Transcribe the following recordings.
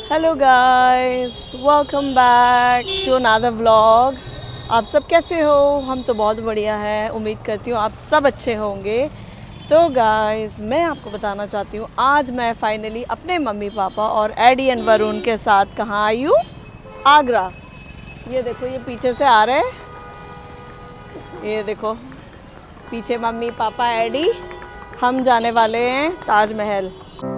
Hello guys, welcome back to another vlog. आप सब कैसे हो? हम तो बहुत बढ़िया है। उम्मीद करती हूँ आप सब अच्छे होंगे। तो गाइस, मैं आपको बताना चाहती हूँ आज मैं फाइनली अपने मम्मी पापा और एडी एंड वरुण के साथ कहाँ आई हूँ? आगरा। ये देखो, ये पीछे से आ रहे हैं। ये देखो पीछे मम्मी पापा एडी। हम जाने वाले हैं ताजमहल।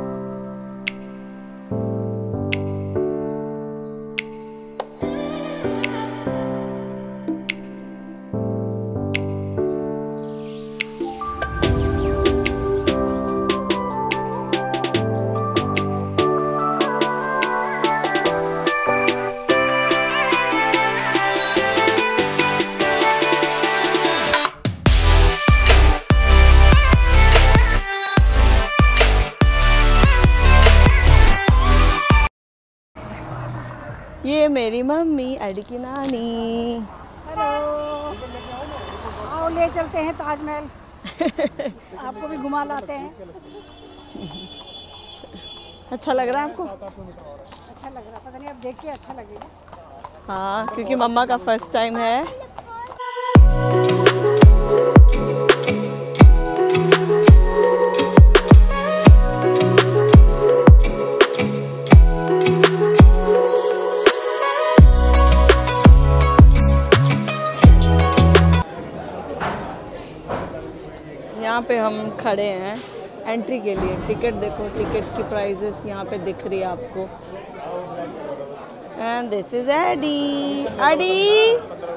ये मेरी मम्मी, एडी की नानी। हेलो, आओ ले चलते हैं ताजमहल। आपको भी घुमा लाते हैं। अच्छा लग रहा है आपको? अच्छा लग रहा है, पता नहीं अब देख के अच्छा लगेगा। हाँ, क्योंकि मम्मा का फर्स्ट टाइम है। यहाँ पे हम खड़े हैं एंट्री के लिए। टिकट देखो, टिकट की प्राइसेस यहाँ पे दिख रही है आपको। And this is Eddie. Eddie,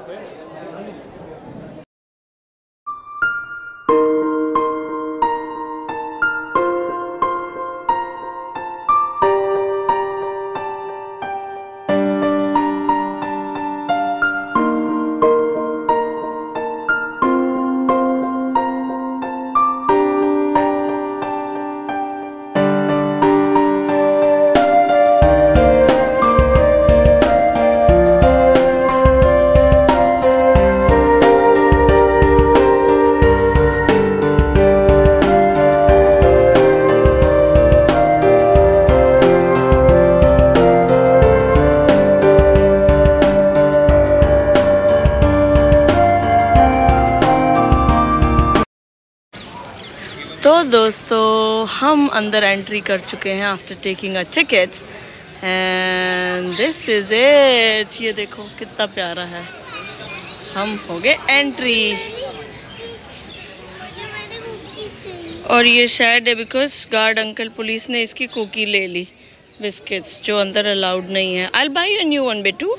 तो दोस्तों हम अंदर एंट्री कर चुके हैं after taking a tickets. And this is it. ये देखो कितना प्यारा है। हम हो गए एंट्री। और ये शायद है बिकॉज गार्ड अंकल पुलिस ने इसकी कुकी ले ली, बिस्किट्स जो अंदर अलाउड नहीं है। I will buy a new one बेटू।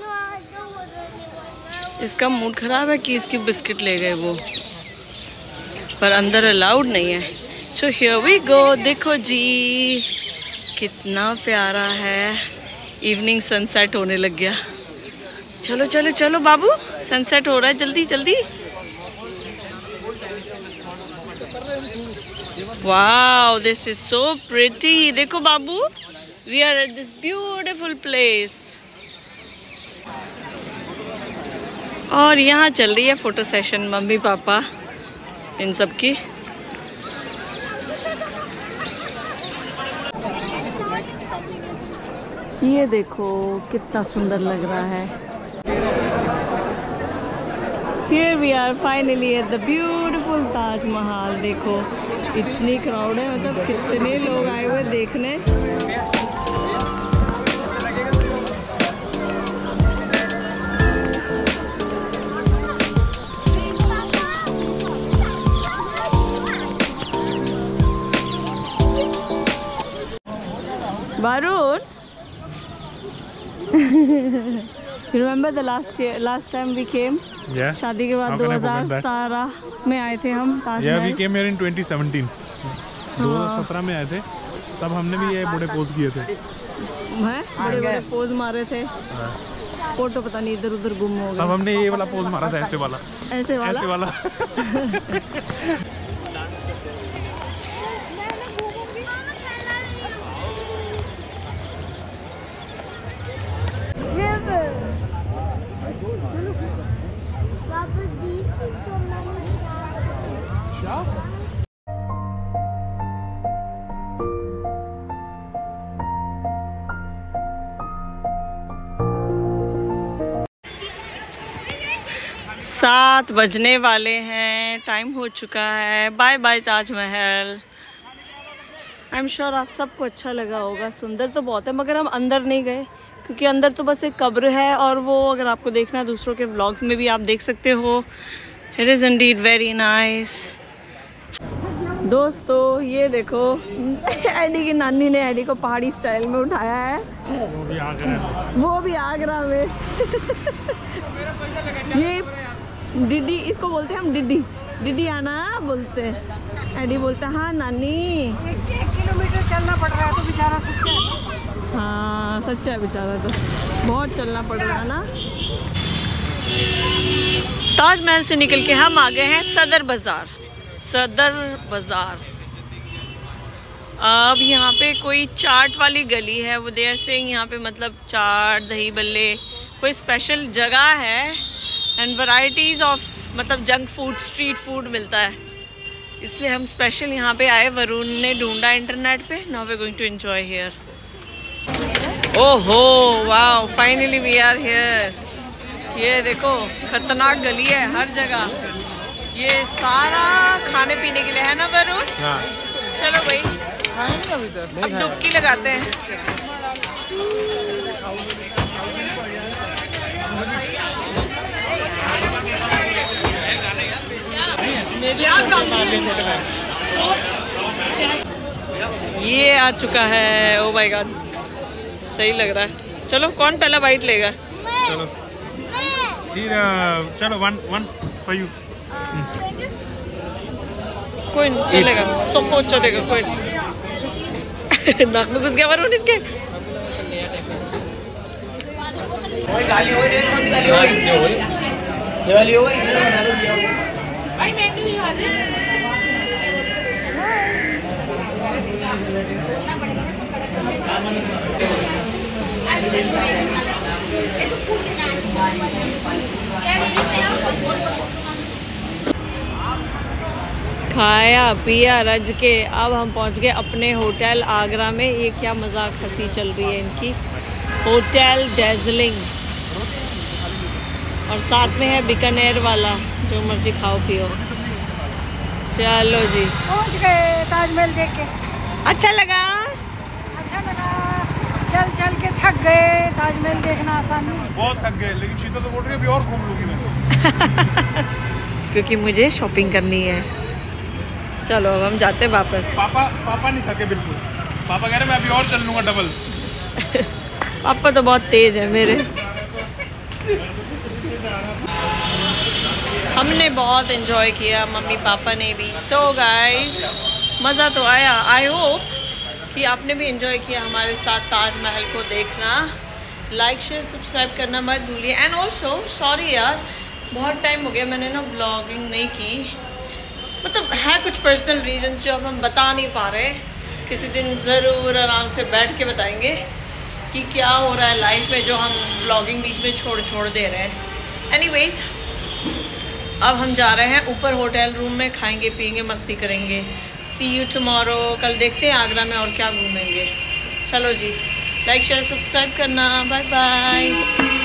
इसका मूड खराब है कि इसकी बिस्किट ले गए वो, पर अंदर अलाउड नहीं है। So here we go. देखो जी कितना प्यारा है। इवनिंग सनसेट होने लग गया। चलो चलो चलो बाबू, सनसेट हो रहा है, जल्दी जल्दी। Wow, this is so pretty. देखो बाबू, we are at this beautiful place. और यहाँ चल रही है फोटो सेशन मम्मी पापा इन सब की। ये देखो कितना सुंदर लग रहा है। Here we are finally at the beautiful Taj Mahal. देखो इतनी क्राउड है, मतलब कितने लोग आए हुए देखने। Varun, you remember the last time we came? Yeah. शादी के बाद 2017 में आए थे हम Taj Mahal. Yeah, we came here in 2017. 2017 में आए थे, तब हमने भी ये बड़े पोज किए थे। हैं? बड़े बड़े पोज मारे थे। फोटो पता नहीं इधर उधर गुम हो गए। तब हमने ये वाला पोज मारा था, ऐसे वाला। ऐसे वाला? ऐसे वाला। 7 बजने वाले हैं, टाइम हो चुका है। Bye bye Taj Mahal. I am sure आप सबको अच्छा लगा होगा। सुंदर तो बहुत है मगर हम अंदर नहीं गए क्योंकि अंदर तो बस एक कब्र है, और वो अगर आपको देखना है दूसरों के व्लॉग्स में भी आप देख सकते हो। It is indeed very nice. दोस्तों ये देखो एडी की नानी ने एडी को पहाड़ी स्टाइल में उठाया है, वो भी आगरा में। ये डिड्डी, इसको बोलते हैं हम डिड्डी, डिड्डी आना बोलते हैं। एडी बोलता है हाँ नानी। 1 किलोमीटर चलना पड़ रहा है तो बेचारा सच्चा है। हाँ सच्चा है बेचारा, तो बहुत चलना पड़ रहा है ना। ताजमहल से निकल के हम आ गए हैं सदर बाज़ार। सदर बाज़ार। अब यहाँ पे कोई चाट वाली गली है, वो देर से यहाँ पे मतलब चाट दही बल्ले कोई स्पेशल जगह है, एंड वैरायटीज़ ऑफ मतलब जंक फूड स्ट्रीट फूड मिलता है, इसलिए हम स्पेशल यहाँ पे आए। वरुण ने ढूंढा इंटरनेट पे। Now we are going to enjoy here. ओहो wow, finally we are here. ये देखो खतरनाक गली है हर जगह, ये सारा खाने पीने के लिए है ना वरुण? हाँ। चलो भाई अब डुबकी लगाते हैं। ये आ चुका है। ओ माय गॉड, सही लग रहा है। चलो कौन पहला बाइट लेगा? चलो चलो वन फॉर यू। कोई नहीं चलेगा, सबको चलेगा, कोई नहीं। नाक में घुस गया वरुण इसके। खाया पिया रज के अब हम पहुंच गए अपने होटल आगरा में। ये क्या मजाक हंसी चल रही है इनकी। होटल डेजलिंग, और साथ में है बीकानेर वाला, जो मर्जी खाओ पियो। चलो जी पहुंच गए ताजमहल देख के। अच्छा लगा? अच्छा लगा। चल चल के थक गए, ताजमहल देखना आसान नहीं। बहुत थक गए, लेकिन शीतल तो बोल रही है अभी और घूम लूंगी मैं। क्योंकि मुझे शॉपिंग करनी है। चलो अब हम जाते हैं वापस। पापा नहीं थके बिल्कुल। पापा कह रहे मैं अभी और चल लूंगा डबल। पापा तो बहुत तेज है मेरे। हमने बहुत एंजॉय किया, मम्मी पापा ने भी। सो गाइस मज़ा तो आया। आई होप कि आपने भी एंजॉय किया हमारे साथ ताजमहल को देखना। लाइक शेयर सब्सक्राइब करना मत भूलिए। एंड ऑल्सो सॉरी यार, बहुत टाइम हो गया मैंने ना व्लॉगिंग नहीं की। मतलब है कुछ पर्सनल रीजंस जो अब हम बता नहीं पा रहे। किसी दिन ज़रूर आराम से बैठ के बताएंगे कि क्या हो रहा है लाइफ में, जो हम व्लॉगिंग बीच में छोड़ दे रहे हैं। एनीवेज अब हम जा रहे हैं ऊपर होटल रूम में, खाएंगे पिएंगे मस्ती करेंगे। See you tomorrow. कल देखते हैं आगरा में और क्या घूमेंगे। चलो जी, लाइक शेयर सब्सक्राइब करना। Bye bye.